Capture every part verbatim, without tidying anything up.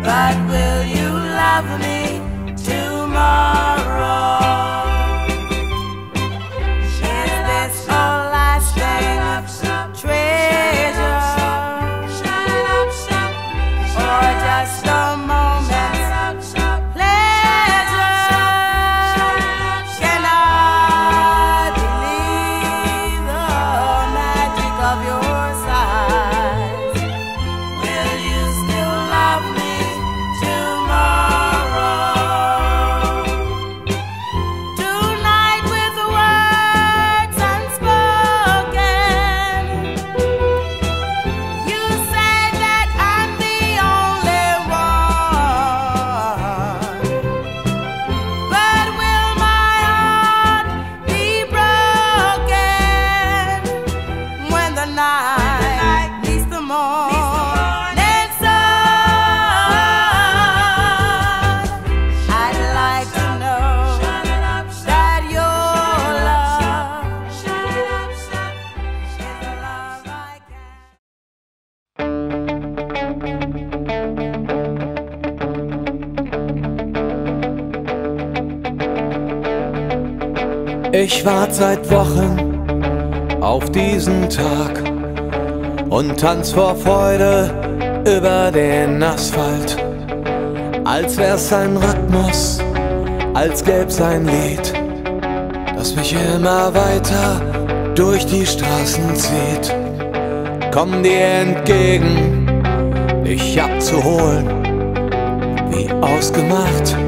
but will you love me tomorrow? Is this a lasting treasure, or just a moment's pleasure? Can I believe the magic of your sighs? Will you still love me tomorrow? Tonight with the words unspoken, you say that I'm the only one, but will my heart be broken when the night meets the morning sun? I'd like to know that your love is the love I can. Ich wart seit Wochen auf diesen Tag und tanz vor Freude über den Asphalt, als wär's ein Rhythmus, als gäb's ein Lied, das mich immer weiter durch die Straßen zieht. Komm dir entgegen, dich abzuholen, wie ausgemacht,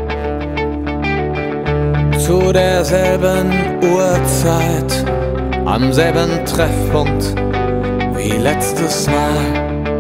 zu derselben Uhrzeit, am selben Treffpunkt wie letztes Mal.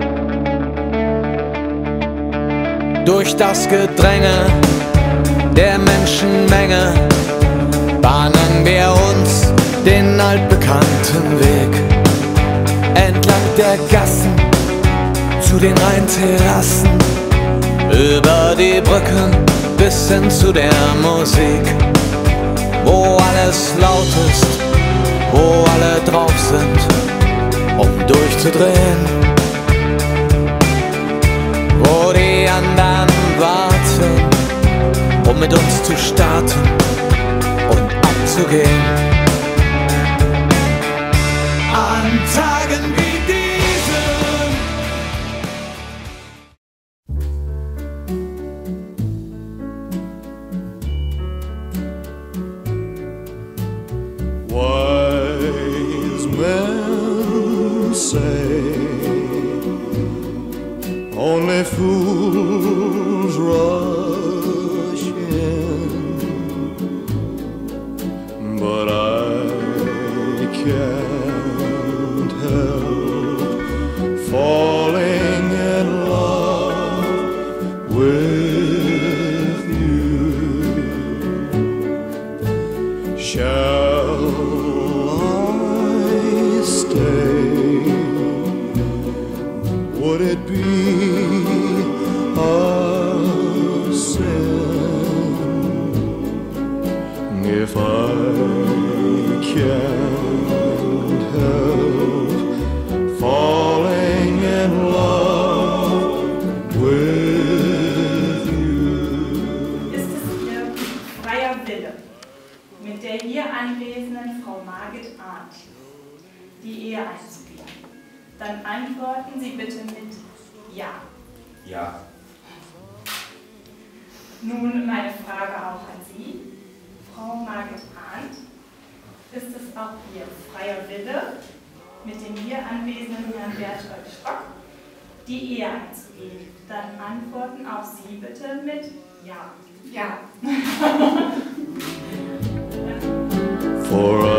Durch das Gedränge der Menschenmenge bahnen wir uns den altbekannten Weg entlang der Gassen zu den Rheinterrassen, über die Brücken bis hin zu der Musik, wo alles laut ist, wo alle drauf sind, um durchzudrehen, wo die anderen warten, um mit uns zu starten und abzugehen. An Tagen wie diesen wise men say only fools rush in, but I can't help falling in love with you. Shall I stay? Would it be a sin if I can't help falling in love with you? Ist es Ihr freier Wille, mit der hier anwesenden Frau Margit Arndt die Ehe einzugehen? Dann antworten Sie bitte mit Ja. Ja. Nun meine Frage auch an Sie, Frau Margit Arndt. Ist es auch Ihr freier Wille, mit dem hier anwesenden Herrn Berthold Stock die Ehe einzugehen? Dann antworten auch Sie bitte mit Ja. Ja. For I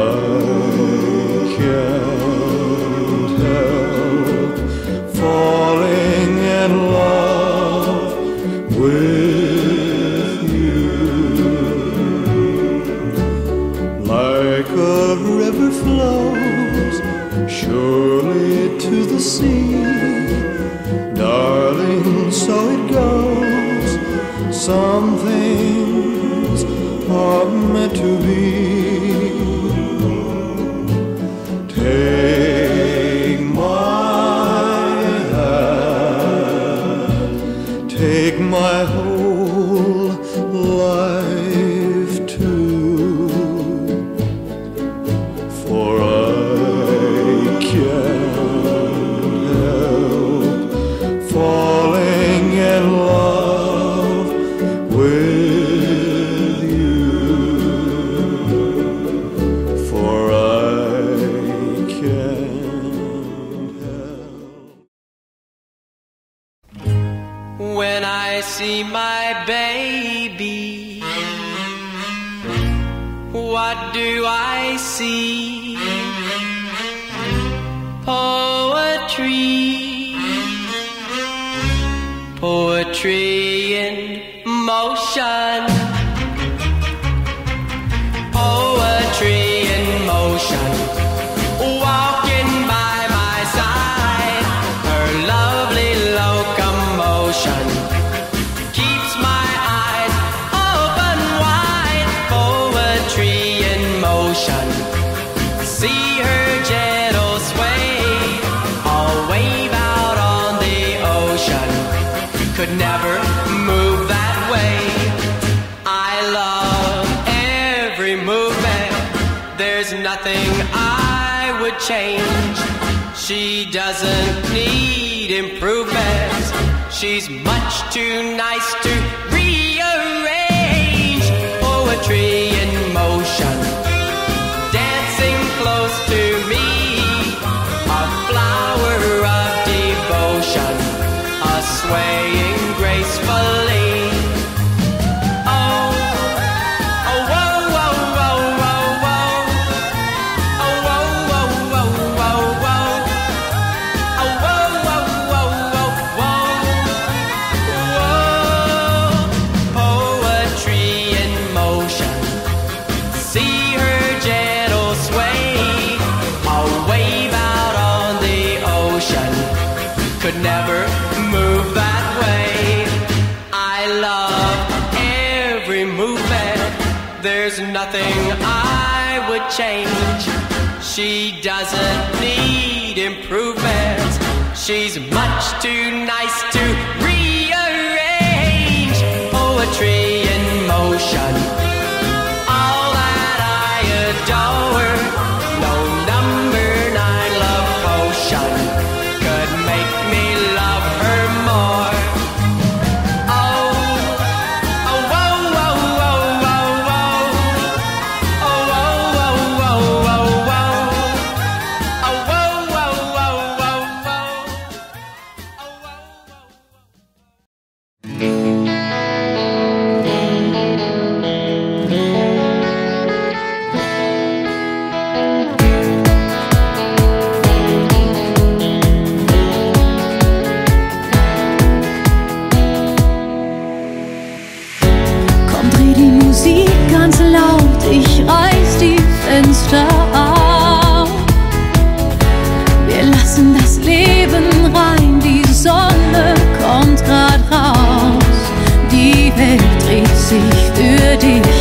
can't help falling in love with you. Like a river flows surely to the sea, darling, so it goes. Some things are meant to be. Take my hand, take my whole life too, for I can't help falling in love with you, for I can't help. When I see my baby, what do I see? Poetry, poetry in motion, poetry in motion, walking by my side, her lovely locomotion keeps my eyes open wide. Poetry in motion, see her gentle sway, all wave out on the ocean, could never move that way. I love every movement, there's nothing I would change. She doesn't need improvements, she's much too nice to rearrange. Poetry in motion, dancing close to me, a flower of devotion, a swaying gracefully. Oh, oh, whoa, whoa, whoa, whoa, whoa. Oh, whoa, whoa, whoa, whoa, whoa. Oh, whoa, whoa, whoa, whoa, whoa. Poetry in motion, see her gentle sway, a wave out on the ocean, could never move that way. I love every movement, there's nothing I would change. She doesn't need improvements, she's much too nice to rearrange. Poetry in motion, all that I adore, no number nine love potion could make me love her more. Oh, oh, whoa, whoa, whoa, whoa, whoa. Oh, whoa, whoa, whoa, whoa, whoa. Oh, whoa, whoa, whoa, whoa, whoa. Oh, whoa, whoa. Komm, dreh die Musik ganz laut, ich reiß die Fenster auf. Wir lassen das Leben rein, die Sonne kommt grad raus. Die Welt dreht sich für dich